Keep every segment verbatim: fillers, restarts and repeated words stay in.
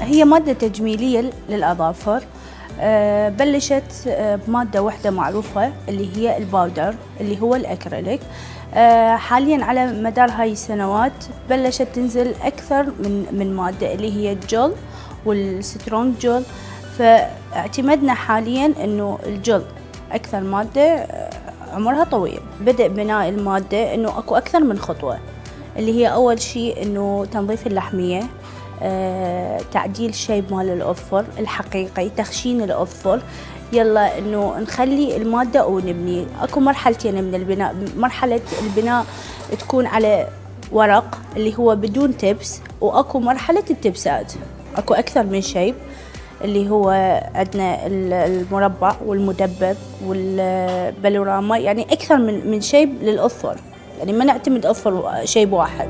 هي مادة تجميلية للأظافر. أه بلشت أه بمادة واحدة معروفة اللي هي الباودر اللي هو الأكريليك. أه حاليا على مدار هاي السنوات بلشت تنزل أكثر من من مادة اللي هي الجل والسترونج جل، فاعتمدنا حاليا إنه الجل أكثر مادة عمرها طويل. بدأ بناء المادة إنه أكو أكثر من خطوة، اللي هي أول شيء إنه تنظيف اللحمية، أه، تعديل شيب مال الأظفر الحقيقي، تخشين الأظفر، يلا إنه نخلي المادة ونبني. أكو مرحلتين من البناء، مرحلة البناء تكون على ورق اللي هو بدون تبس، وأكو مرحلة التبسات. أكو أكثر من شيب اللي هو عندنا المربع والمدبب والبلوراما، يعني أكثر من من شيب للأظفر، يعني ما نعتمد أظفر شيب واحد.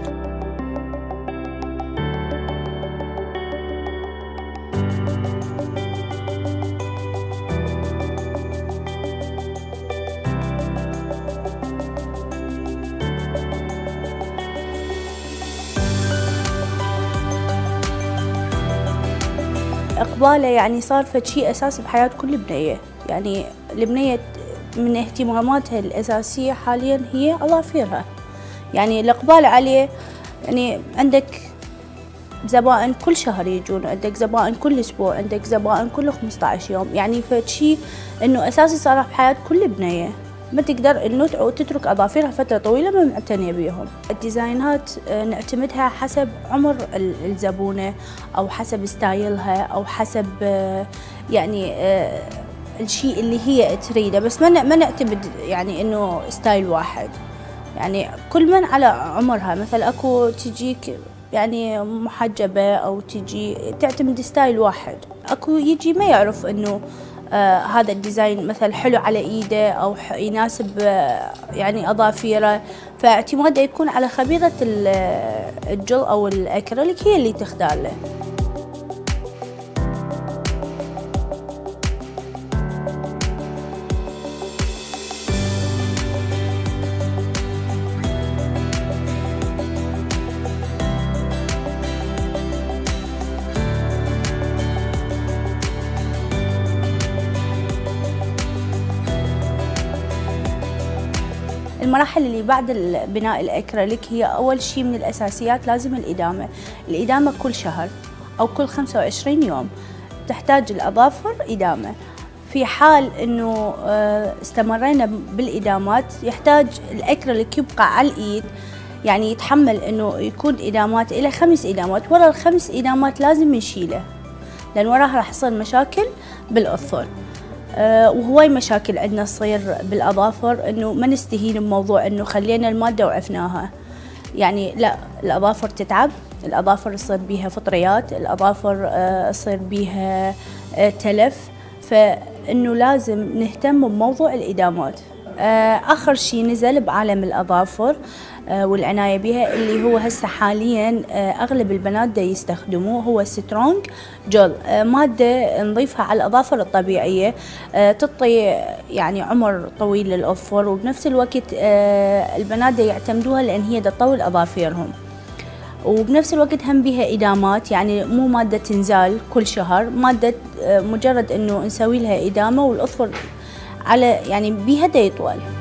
إقباله يعني صار فد شيء أساسي بحياة كل بنية. يعني البنية من اهتماماتها الأساسية حاليا هي أظافرها، يعني الإقبال عليه. يعني عندك زبائن كل شهر يجون، عندك زبائن كل أسبوع، عندك زبائن كل خمسة عشر يوم، يعني فد شيء إنه أساسي صار بحياة كل بنية. ما تقدر إنه تترك أظافرها فترة طويلة ما معتنية بيهم. الديزاينات نعتمدها حسب عمر الزبونة أو حسب ستايلها أو حسب يعني الشيء اللي هي تريده، بس ما ما نعتمد يعني إنه ستايل واحد. يعني كل من على عمرها، مثل أكو تجيك يعني محجبة أو تجي تعتمد ستايل واحد، أكو يجي ما يعرف إنه آه هذا الديزاين مثل حلو على ايده او يناسب آه يعني اظافيره، فاعتماده يكون على خبيرة الجل او الاكريليك هي اللي تختار له. المراحل اللي بعد بناء الأكريليك هي أول شيء من الأساسيات لازم الإدامة. الإدامة كل شهر أو كل خمسة وعشرين يوم تحتاج الأظافر إدامة. في حال إنه استمرينا بالإدامات يحتاج الأكريليك يبقى على الإيد، يعني يتحمل إنه يكون إدامات إلى خمس إدامات. ورا الخمس إدامات لازم نشيله، لأن وراها راح يصير مشاكل بالأظفر. أه وهواي مشاكل عندنا تصير بالأظافر، إنه ما نستهين بموضوع إنه خلينا المادة وعفناها. يعني لا، الأظافر تتعب، الأظافر يصير بيها فطريات، الأظافر أه يصير بيها أه تلف، فإنه لازم نهتم بموضوع الإدامات. أه آخر شيء نزل بعالم الأظافر أه والعناية بها اللي هو هسه حاليا أه أغلب البنات دا يستخدموه هو سترونج جل، أه مادة نضيفها على الأظافر الطبيعية، أه تعطي يعني عمر طويل للأظفر، وبنفس الوقت أه البنات دا يعتمدوها لأن هي دا تطول أظافيرهم، وبنفس الوقت هم بها إدامات. يعني مو مادة تنزال كل شهر، مادة أه مجرد إنه نسوي لها إدامة والأظفر على يعني بيها دا يطول.